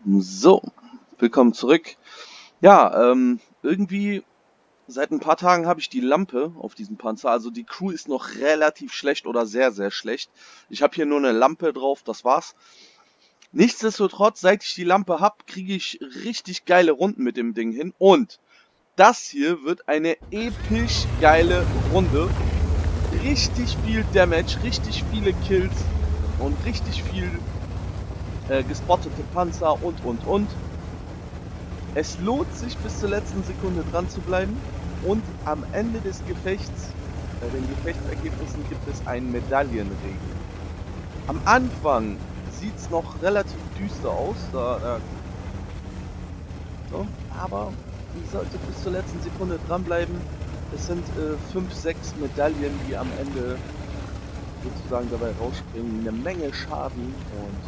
So, willkommen zurück. Ja, irgendwie seit ein paar Tagen habe ich die Lampe auf diesem Panzer. Also die Crew ist noch relativ schlecht oder sehr, sehr schlecht. Ich habe hier nur eine Lampe drauf, das war's. Nichtsdestotrotz, seit ich die Lampe habe, kriege ich richtig geile Runden mit dem Ding hin. Und das hier wird eine episch geile Runde. Richtig viel Damage, richtig viele Kills und richtig viel gespottete Panzer und. Es lohnt sich bis zur letzten Sekunde dran zu bleiben und am Ende des Gefechts, bei den Gefechtsergebnissen, gibt es einen Medaillenregen. Am Anfang sieht es noch relativ düster aus, so, aber ihr solltet bis zur letzten Sekunde dranbleiben. Es sind 5, 6 Medaillen, die am Ende sozusagen dabei rausspringen. Eine Menge Schaden und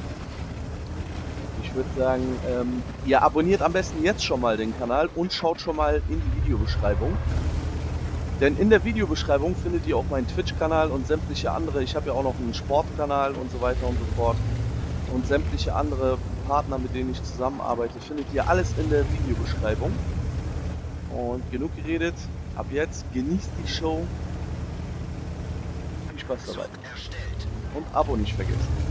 ich würde sagen, ihr abonniert am besten jetzt schon mal den Kanal und schaut schon mal in die Videobeschreibung. Denn in der Videobeschreibung findet ihr auch meinen Twitch-Kanal und sämtliche andere, ich habe ja auch noch einen Sportkanal und so weiter und so fort. Und sämtliche andere Partner, mit denen ich zusammenarbeite, findet ihr alles in der Videobeschreibung. Und genug geredet, ab jetzt genießt die Show. Viel Spaß dabei. Und Abo nicht vergessen.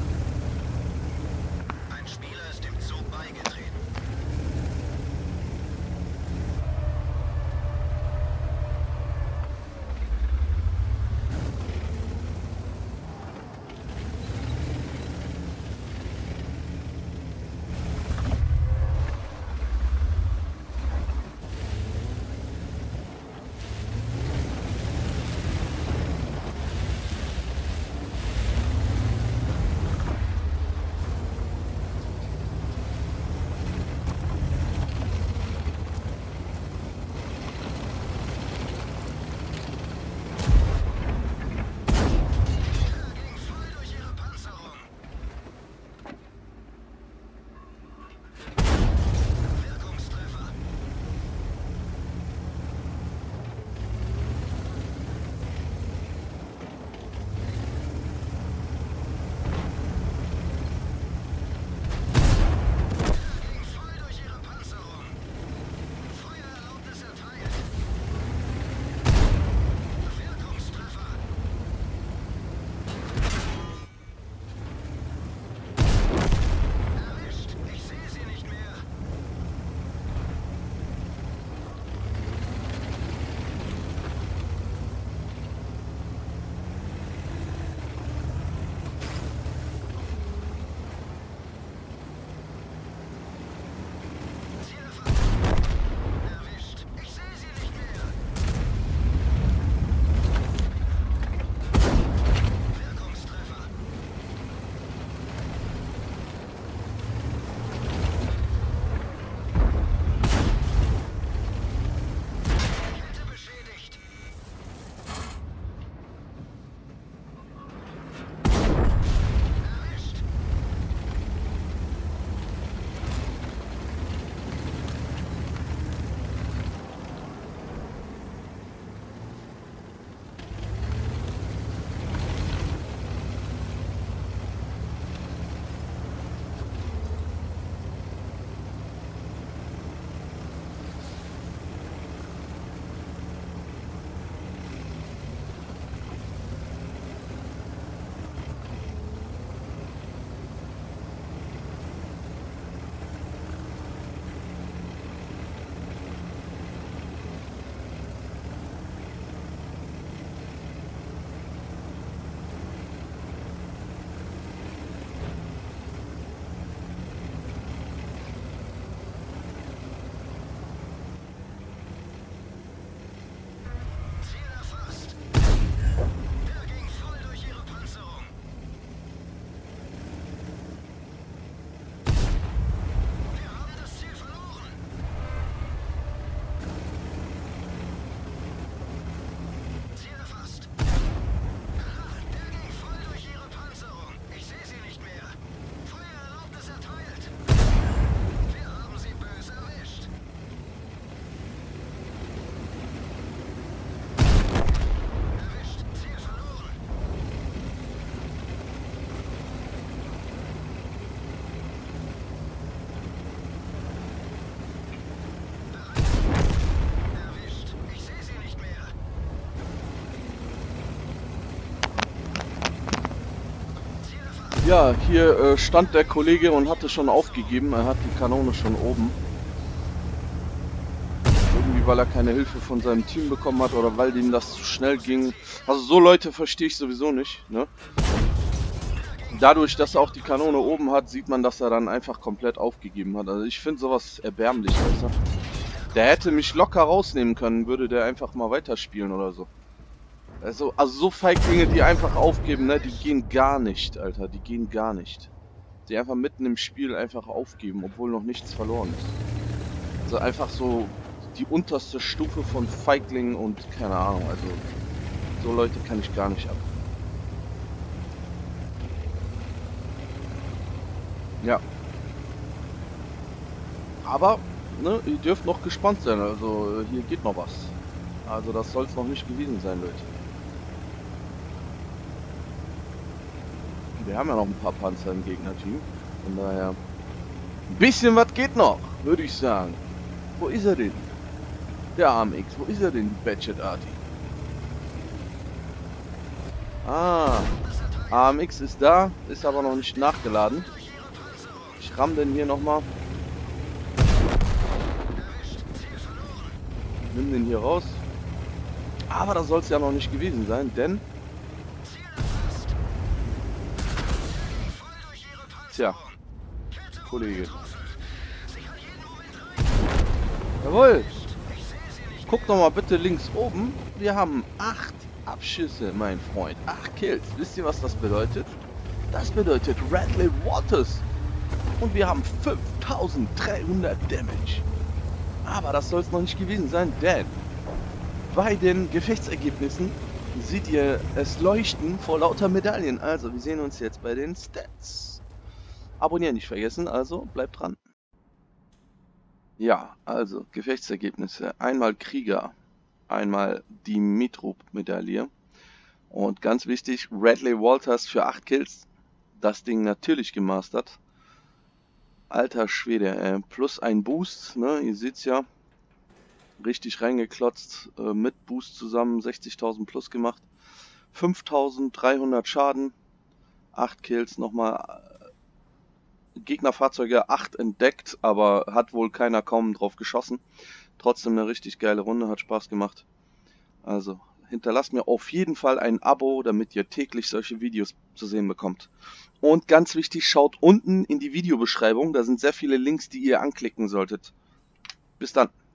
Ja, hier stand der Kollege und hatte schon aufgegeben. Er hat die Kanone schon oben. Irgendwie, weil er keine Hilfe von seinem Team bekommen hat oder weil ihm das zu schnell ging. Also so Leute verstehe ich sowieso nicht, ne? Dadurch, dass er auch die Kanone oben hat, sieht man, dass er dann einfach komplett aufgegeben hat. Also ich finde sowas erbärmlich, weißt du? Der hätte mich locker rausnehmen können, würde der einfach mal weiterspielen oder so. Also so Feiglinge, die einfach aufgeben, ne, die gehen gar nicht, Alter, die gehen gar nicht. Die einfach mitten im Spiel einfach aufgeben, obwohl noch nichts verloren ist. Also einfach so die unterste Stufe von Feiglingen und keine Ahnung, also so Leute kann ich gar nicht ab. Ja. Aber, ne, ihr dürft noch gespannt sein, also hier geht noch was. Also das soll es noch nicht gewesen sein, Leute. Wir haben ja noch ein paar Panzer im Gegnerteam. Von daher, ein bisschen was geht noch, würde ich sagen. Wo ist er denn? Der AMX, wo ist er denn, Badget Arty? Ah, AMX ist da, ist aber noch nicht nachgeladen. Ich ramm den hier nochmal. Nimm den hier raus. Aber das soll es ja noch nicht gewesen sein, denn... Tja, Kollege. Jawohl. Guck doch mal bitte links oben. Wir haben 8 Abschüsse, mein Freund. 8 Kills. Wisst ihr, was das bedeutet? Das bedeutet Radley Waters. Und wir haben 5300 Damage. Aber das soll es noch nicht gewesen sein, denn bei den Gefechtsergebnissen seht ihr es leuchten vor lauter Medaillen. Also, wir sehen uns jetzt bei den Stats. Abonnieren nicht vergessen, also bleibt dran. Ja, also Gefechtsergebnisse. Einmal Krieger, einmal die Mitrub-Medaille. Und ganz wichtig, Radley Walters für 8 Kills. Das Ding natürlich gemastert. Alter Schwede, plus ein Boost, ne? Ihr seht's ja. Richtig reingeklotzt, mit Boost zusammen 60.000 plus gemacht. 5.300 Schaden, 8 Kills, nochmal Gegnerfahrzeuge 8 entdeckt, aber hat wohl keiner kaum drauf geschossen. Trotzdem eine richtig geile Runde, hat Spaß gemacht. Also hinterlasst mir auf jeden Fall ein Abo, damit ihr täglich solche Videos zu sehen bekommt. Und ganz wichtig, schaut unten in die Videobeschreibung, da sind sehr viele Links, die ihr anklicken solltet. Bis dann.